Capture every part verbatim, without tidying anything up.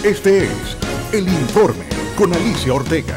Este es El Informe con Alicia Ortega.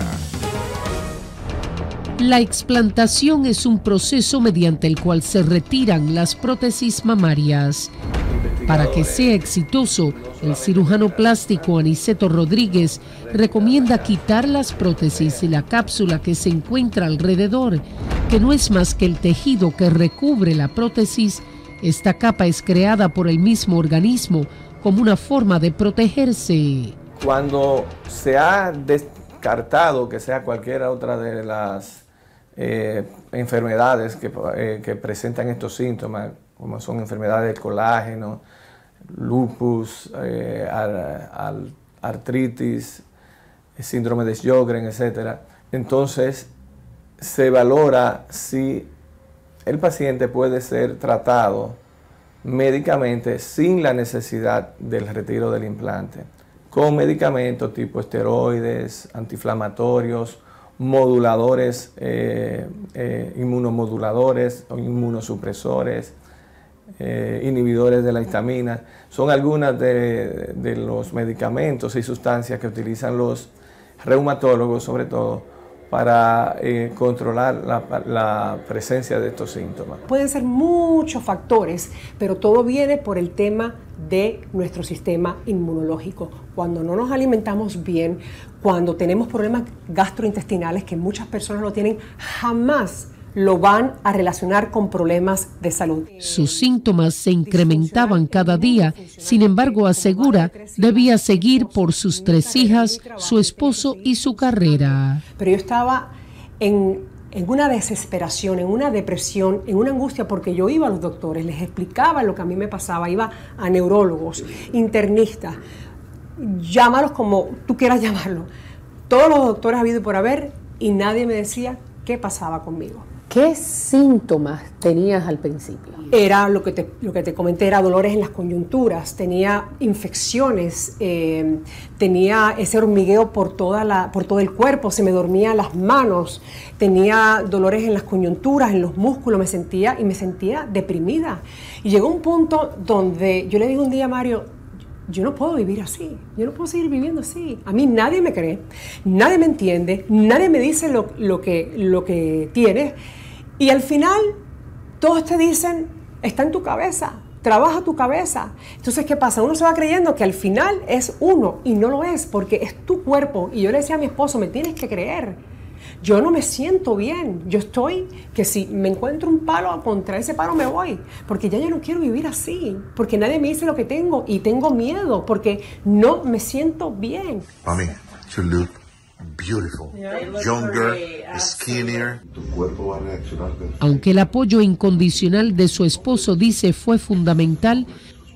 La explantación es un proceso mediante el cual se retiran las prótesis mamarias. Para que sea exitoso, el cirujano plástico Aniceto Rodríguez recomienda quitar las prótesis y la cápsula que se encuentra alrededor, que no es más que el tejido que recubre la prótesis. Esta capa es creada por el mismo organismo como una forma de protegerse. Cuando se ha descartado que sea cualquiera otra de las eh, enfermedades que, eh, que presentan estos síntomas, como son enfermedades del colágeno, lupus, eh, ar, ar, artritis, síndrome de Sjögren, etcétera. Entonces se valora si el paciente puede ser tratado médicamente sin la necesidad del retiro del implante, con medicamentos tipo esteroides, antiinflamatorios, moduladores, eh, eh, inmunomoduladores o inmunosupresores, eh, inhibidores de la histamina. Son algunas de, de los medicamentos y sustancias que utilizan los reumatólogos, sobre todo, para eh, controlar la, la presencia de estos síntomas. Pueden ser muchos factores, pero todo viene por el tema de nuestro sistema inmunológico. Cuando no nos alimentamos bien, cuando tenemos problemas gastrointestinales, que muchas personas lo tienen, jamás lo van a relacionar con problemas de salud. Sus síntomas se incrementaban cada día, sin embargo asegura, debía seguir por sus tres hijas, su esposo y su carrera. Pero yo estaba en, en una desesperación, en una depresión, en una angustia, porque yo iba a los doctores, les explicaba lo que a mí me pasaba, iba a neurólogos, internistas, llámalos como tú quieras llamarlo, todos los doctores habido y por haber, y nadie me decía qué pasaba conmigo. ¿Qué síntomas tenías al principio? Era lo que te, lo que te comenté, era dolores en las coyunturas, tenía infecciones, eh, tenía ese hormigueo por, toda la, por todo el cuerpo, se me dormían las manos, tenía dolores en las coyunturas, en los músculos, me sentía y me sentía deprimida. Y llegó un punto donde yo le dije un día a Mario, yo no puedo vivir así, yo no puedo seguir viviendo así. A mí nadie me cree, nadie me entiende, nadie me dice lo, lo, que, lo que tienes. Y al final, todos te dicen, está en tu cabeza, trabaja tu cabeza. Entonces, ¿qué pasa? Uno se va creyendo que al final es uno y no lo es, porque es tu cuerpo. Y yo le decía a mi esposo, me tienes que creer. Yo no me siento bien, yo estoy, que si me encuentro un palo, contra ese palo me voy, porque ya yo no quiero vivir así, porque nadie me dice lo que tengo y tengo miedo, porque no me siento bien. Mami, you look beautiful, younger, skinnier. Tu cuerpo va a reaccionar. Aunque el apoyo incondicional de su esposo, dice, fue fundamental,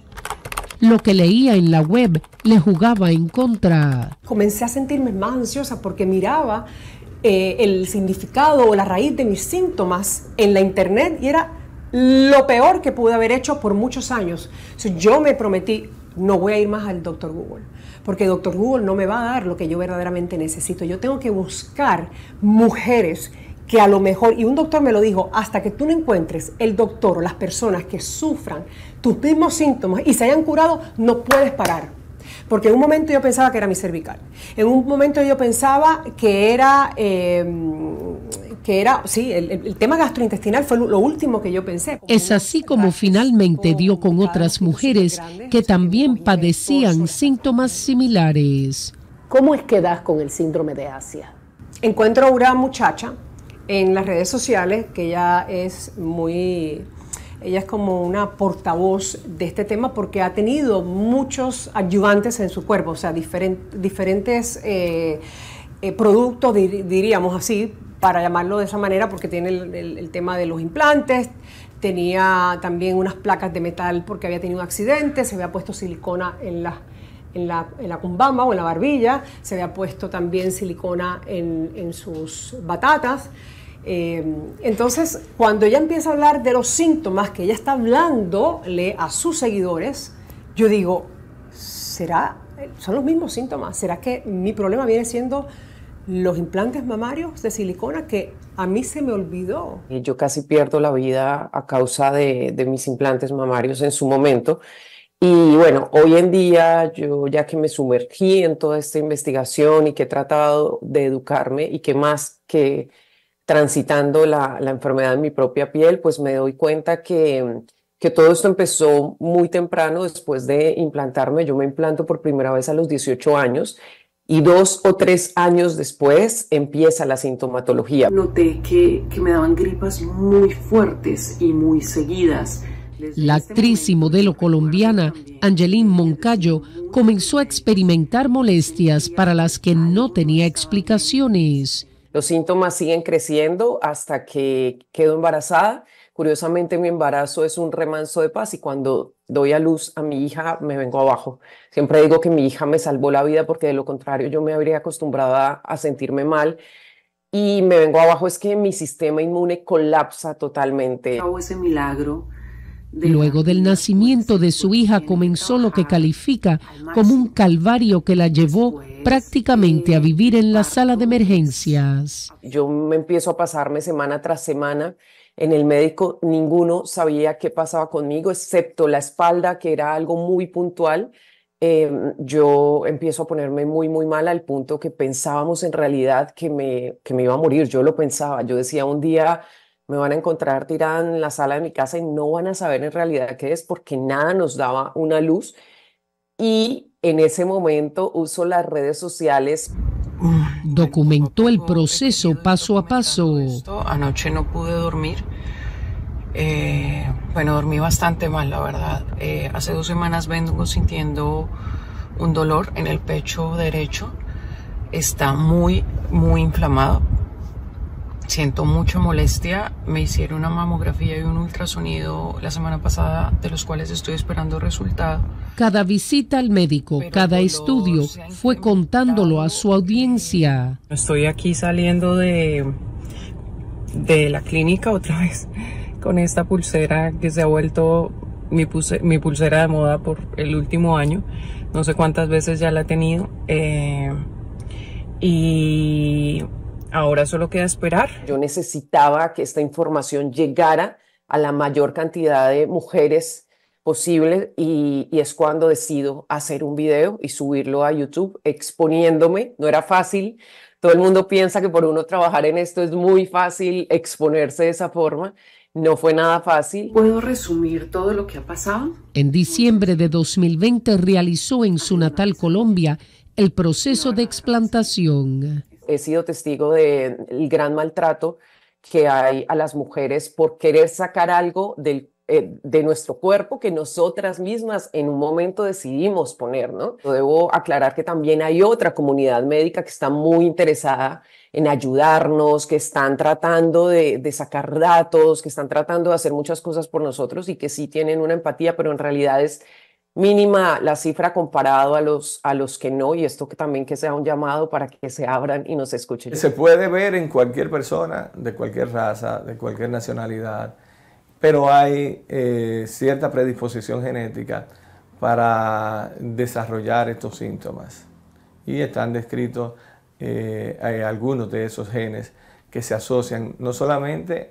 lo que leía en la web le jugaba en contra. Comencé a sentirme más ansiosa porque miraba Eh, el significado o la raíz de mis síntomas en la internet y era lo peor que pude haber hecho por muchos años. So, yo me prometí, no voy a ir más al doctor Google, porque doctor Google no me va a dar lo que yo verdaderamente necesito. Yo tengo que buscar mujeres que a lo mejor, y un doctor me lo dijo, hasta que tú no encuentres el doctor o las personas que sufran tus mismos síntomas y se hayan curado, no puedes parar. Porque en un momento yo pensaba que era mi cervical, en un momento yo pensaba que era, eh, que era sí, el, el tema gastrointestinal fue lo último que yo pensé. Es así como finalmente dio con otras mujeres que también padecían síntomas similares. ¿Cómo es que das con el síndrome de Asia? Encuentro a una muchacha en las redes sociales que ella es muy... Ella es como una portavoz de este tema porque ha tenido muchos ayudantes en su cuerpo, o sea, diferent, diferentes eh, eh, productos, dir, diríamos así, para llamarlo de esa manera, porque tiene el, el, el tema de los implantes, tenía también unas placas de metal porque había tenido un accidente, se había puesto silicona en la, en la, en la cumbamba o en la barbilla, se había puesto también silicona en, en sus batatas. Eh, entonces, cuando ella empieza a hablar de los síntomas que ella está hablándole a sus seguidores, yo digo, ¿será, son los mismos síntomas? ¿Será que mi problema viene siendo los implantes mamarios de silicona que a mí se me olvidó? Yo casi pierdo la vida a causa de, de mis implantes mamarios en su momento Y bueno, hoy en día yo ya que me sumergí en toda esta investigación y que he tratado de educarme y que más que transitando la, la enfermedad en mi propia piel, pues me doy cuenta que, que todo esto empezó muy temprano después de implantarme. Yo me implanto por primera vez a los dieciocho años y dos o tres años después empieza la sintomatología. Noté que, que me daban gripas muy fuertes y muy seguidas. La actriz y modelo colombiana Angeline Moncayo comenzó a experimentar molestias para las que no tenía explicaciones. Los síntomas siguen creciendo hasta que quedo embarazada. Curiosamente, mi embarazo es un remanso de paz y cuando doy a luz a mi hija me vengo abajo. Siempre digo que mi hija me salvó la vida porque de lo contrario yo me habría acostumbrado a, a sentirme mal y me vengo abajo. Es que mi sistema inmune colapsa totalmente. Hago ese milagro. Luego del nacimiento de su hija comenzó lo que califica como un calvario que la llevó prácticamente a vivir en la sala de emergencias. Yo me empiezo a pasarme semana tras semana en el médico. Ninguno sabía qué pasaba conmigo, excepto la espalda, que era algo muy puntual. Eh, yo empiezo a ponerme muy, muy mal al punto que pensábamos en realidad que me, que me iba a morir. Yo lo pensaba, yo decía un día me van a encontrar tirada en la sala de mi casa y no van a saber en realidad qué es porque nada nos daba una luz. Y en ese momento uso las redes sociales. Documentó el proceso paso a paso. Anoche no pude dormir. Eh, bueno, dormí bastante mal, la verdad. Eh, hace dos semanas vengo sintiendo un dolor en el pecho derecho. Está muy, muy inflamado. Siento mucha molestia. Me hicieron una mamografía y un ultrasonido la semana pasada, de los cuales estoy esperando resultado. Cada visita al médico, Pero cada estudio fue contándolo a su audiencia. Estoy aquí saliendo de, de la clínica otra vez con esta pulsera que se ha vuelto mi, pulse, mi pulsera de moda por el último año. No sé cuántas veces ya la he tenido. Eh, y... ahora solo queda esperar. Yo necesitaba que esta información llegara a la mayor cantidad de mujeres posible y, y es cuando decido hacer un video y subirlo a YouTube exponiéndome. No era fácil. Todo el mundo piensa que por uno trabajar en esto es muy fácil exponerse de esa forma. No fue nada fácil. ¿Puedo resumir todo lo que ha pasado? En diciembre de dos mil veinte realizó en su natal Colombia el proceso de explantación. He sido testigo del gran maltrato que hay a las mujeres por querer sacar algo del, eh, de nuestro cuerpo que nosotras mismas en un momento decidimos poner, ¿no? Debo aclarar que también hay otra comunidad médica que está muy interesada en ayudarnos, que están tratando de, de sacar datos, que están tratando de hacer muchas cosas por nosotros y que sí tienen una empatía, pero en realidad es mínima la cifra comparado a los, a los que no, y esto que también que sea un llamado para que se abran y nos escuchen. Se puede ver en cualquier persona, de cualquier raza, de cualquier nacionalidad, pero hay eh, cierta predisposición genética para desarrollar estos síntomas. Y están descritos eh, hay algunos de esos genes que se asocian no solamente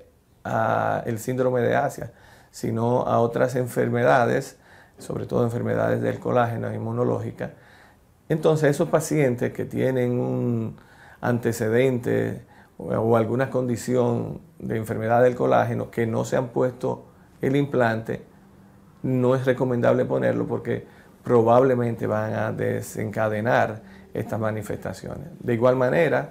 al síndrome de Asia, sino a otras enfermedades, sobre todo enfermedades del colágeno inmunológica. Entonces esos pacientes que tienen un antecedente o, o alguna condición de enfermedad del colágeno que no se han puesto el implante, no es recomendable ponerlo porque probablemente van a desencadenar estas manifestaciones. De igual manera,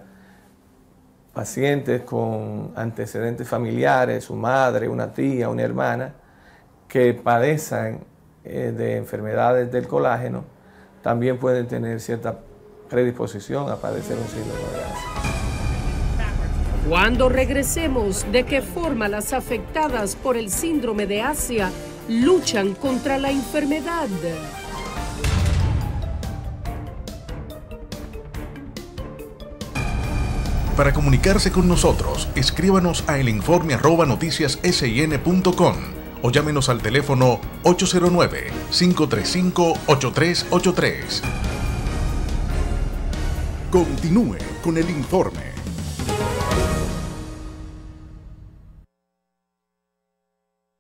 pacientes con antecedentes familiares, su madre, una tía, una hermana, que padezcan de enfermedades del colágeno, también pueden tener cierta predisposición a padecer un síndrome de Asia. Cuando regresemos, ¿de qué forma las afectadas por el síndrome de Asia luchan contra la enfermedad? Para comunicarse con nosotros, escríbanos a elinforme arroba noticias sin punto com o llámenos al teléfono ocho cero nueve, cinco tres cinco, ocho tres ocho tres. Continúe con el informe.